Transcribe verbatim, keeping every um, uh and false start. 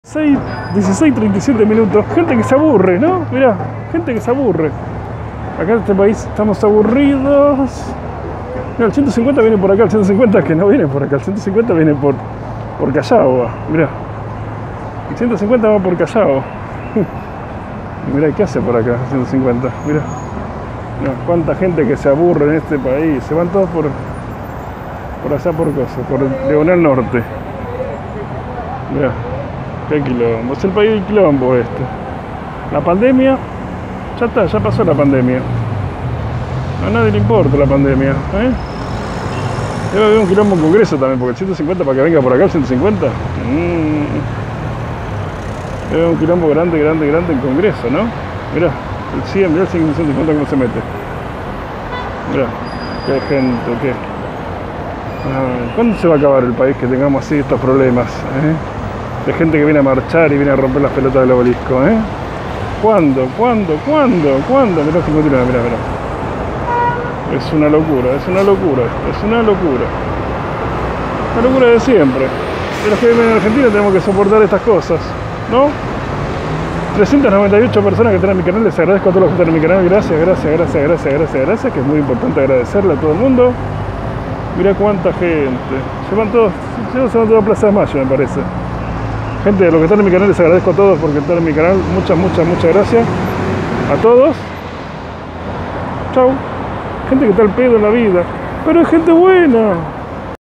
seis, dieciséis, treinta y siete minutos. Gente que se aburre, ¿no? Mirá, gente que se aburre. Acá en este país estamos aburridos. Mira, el ciento cincuenta viene por acá, el ciento cincuenta que no viene por acá, el ciento cincuenta viene por, por Callao. Mirá, el ciento cincuenta va por Callao. Mirá, ¿qué hace por acá el ciento cincuenta? Mirá, mirá, cuánta gente que se aburre en este país. Se van todos por, por allá por cosas, por Leonel Norte. Mirá, qué quilombo, es el país del quilombo este. La pandemia, ya está, ya pasó la pandemia. A nadie le importa la pandemia, ¿eh? Debe haber un quilombo en Congreso también, porque el ciento cincuenta para que venga por acá el ciento cincuenta. Mmm. Debe haber un quilombo grande, grande, grande en Congreso, ¿no? Mirá, el cien, mirá el ciento cincuenta cómo se mete. Mirá, qué gente, qué. Ay, ¿cuándo se va a acabar el país que tengamos así estos problemas, eh? De gente que viene a marchar y viene a romper las pelotas del obelisco, ¿eh? ¿Cuándo? ¿Cuándo? ¿Cuándo? ¿Cuándo? Mirá, cincuenta y nueve, mirá, mirá. Es una locura, es una locura, es una locura. La locura de siempre. De los que viven en Argentina tenemos que soportar estas cosas, ¿no? trescientas noventa y ocho personas que están en mi canal, les agradezco a todos los que están en mi canal. Gracias, gracias, gracias, gracias, gracias, gracias, que es muy importante agradecerle a todo el mundo. Mirá cuánta gente. Se van todos, se van todos a Plaza de Mayo, me parece. Gente, de los que están en mi canal, les agradezco a todos porque están en mi canal. Muchas, muchas, muchas gracias a todos. Chau. Gente que está al pedo en la vida, pero es gente buena.